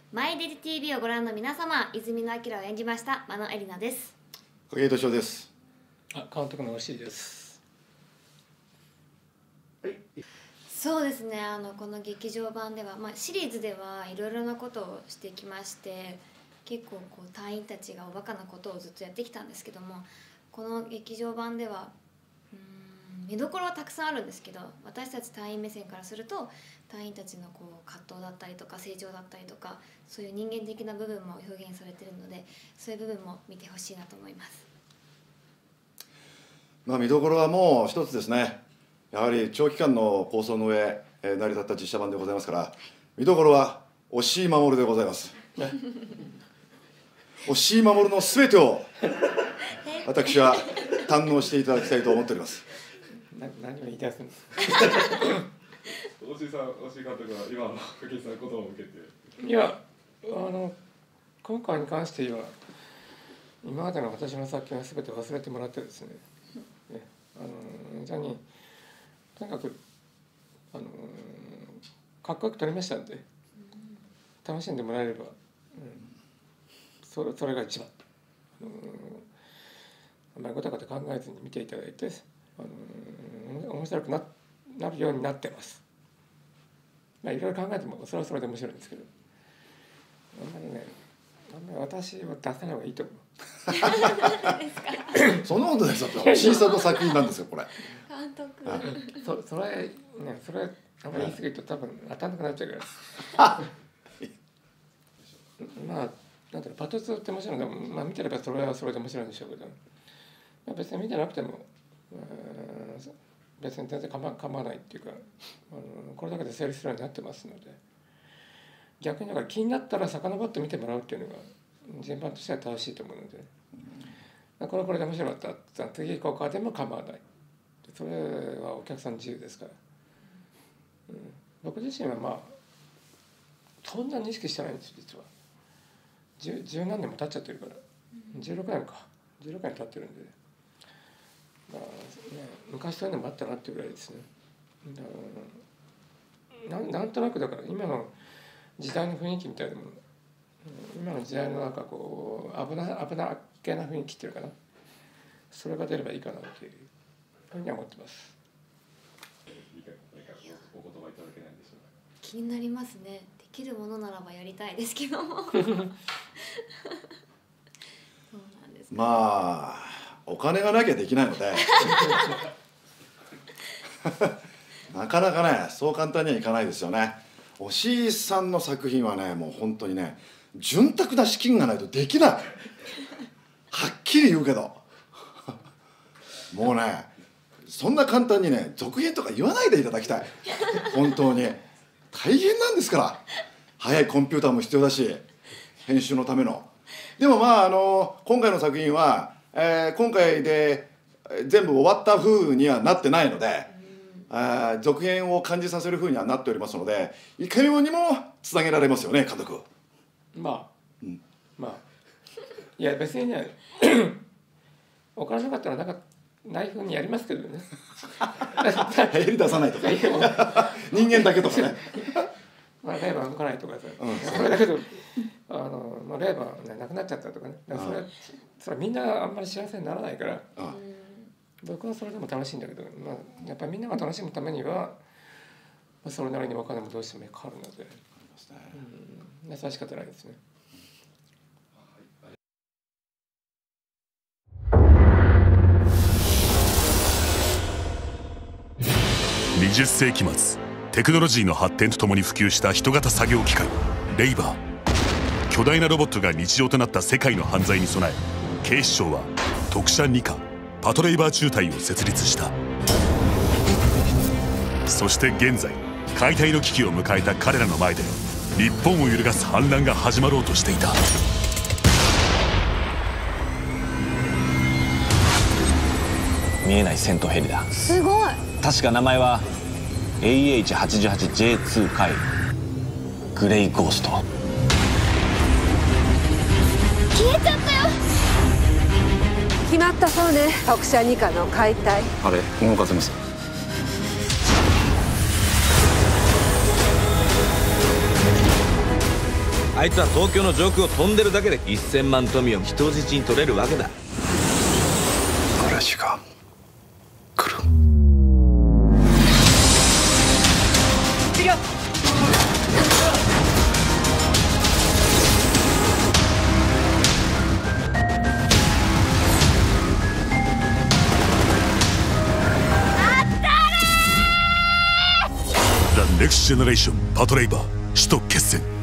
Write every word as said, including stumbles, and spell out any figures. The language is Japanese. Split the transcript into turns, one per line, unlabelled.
マイデジ ティーブイ をご覧の皆様、泉野彰を演じました真野恵里奈です。
影井敏夫です。
あ、監督の押井です。
はい、そうですね、あのこの劇場版では、まあ、シリーズではいろいろなことをしてきまして、結構こう隊員たちがおバカなことをずっとやってきたんですけども、この劇場版ではうーん見どころはたくさんあるんですけど、私たち隊員目線からすると隊員たちのこう葛藤だったりとか成長だったりとか、そういう人間的な部分も表現されているので、そういう部分も見てほしいなと思います。
まあ見どころはもう一つですね。やはり長期間の構想の上、えー、成り立った実写版でございますから、見どころは押井守でございます。押井守のすべてを私は堪能していただきたいと思っております。
な何を言い出すんですか。
押井さん、押井監督は今の筧さんのことを受けて。
いや、あの今回に関して言えば、今までの私の作品はすべて忘れてもらってですね。ね、あのじゃあにとにかくあのかっこよく撮りましたんで、楽しんでもらえれば、うん、それそれが一番。あのあんまりごたごた考えずに見ていただいて、あの面白く な, なるようになってます。まあいろいろ考えてもそれはそれで面白いんですけど、あんまりね、あんまり私を出さない方がいいと思う。
そんなことないですよ。押井さんの作品なんですよこれ。
監督。
そそれね、それあんまり言い過ぎると多分当たんなくなっちゃうから。まあなんていうの、パトツーって面白いので、まあ見てればそれはそれで面白いんでしょうけど、まあ、別に見てなくても、別に全然構わないっていうか、あのこれだけで成立するようになってますので、逆にだから気になったら遡って見てもらうっていうのが順番としては正しいと思うので、うん、これはこれで面白かった次行こうかでも構わない、それはお客さんの自由ですから、うん、僕自身はまあそんなに意識してないんです実は。十, 十何年も経っちゃってるから、じゅうろくねんかじゅうろくねん経ってるんで、まあね、昔そういうのもあったなっていうぐらいですね。な ん, なんとなくだから今の時代の雰囲気みたいなもの、今の時代のなんかこう危な危なっけな雰囲気っていうかな、それが出ればいいかなっていうふうには思ってます。
お言葉いただけないでしょうか。
気になりますね。できるものならばやりたいですけども。そうなんです、ね。
まあお金がなきゃできないのでなかなかねそう簡単にはいかないですよね。押井さんの作品はねもう本当にね潤沢な資金がないとできない。はっきり言うけどもうねそんな簡単にね続編とか言わないでいただきたい。本当に大変なんですから。早いコンピューターも必要だし編集のための。でもまああの今回の作品は、えー、今回で全部終わった風にはなってないので、あ続編を感じさせる風にはなっておりますので、いかようにもつなげられますよね監督。
まあ、うん、まあいや別にねお金なかったらなんかない風にやりますけどね。
減り出さないとか人間だけとかね。
まあレーバー動かないとかさ、
うん、
それだけどあの、まあ、レーバー、ね、なくなっちゃったとかね、だからそれ、それみんなあんまり幸せにならないから、僕はそれでも楽しいんだけど、まあ、やっぱりみんなが楽しむためには、まあ、それなりにお金もどうしてもかかるので、うん、優しかったらいいですね。
にじゅっせいき末、テクノロジーの発展とともに普及した人型作業機械レイバー。巨大なロボットが日常となった世界の犯罪に備え、警視庁は特殊に課パトレイバー中隊を設立した。そして現在解体の危機を迎えた彼らの前で日本を揺るがす反乱が始まろうとしていた。
見えない戦闘ヘリだ。
すごい。
確か名前は エーエイチはちじゅうはちジェイツー 回グレイゴースト。
消えちゃったよ。
決まったそうね、特殊に課の解体。
あれ動かせます。
あいつは東京の上空を飛んでるだけでせんまん富を人質に取れるわけだ。
嵐が来る。
行くよ。
ザ・ネクストジェネレーションパトレイバー首都決戦。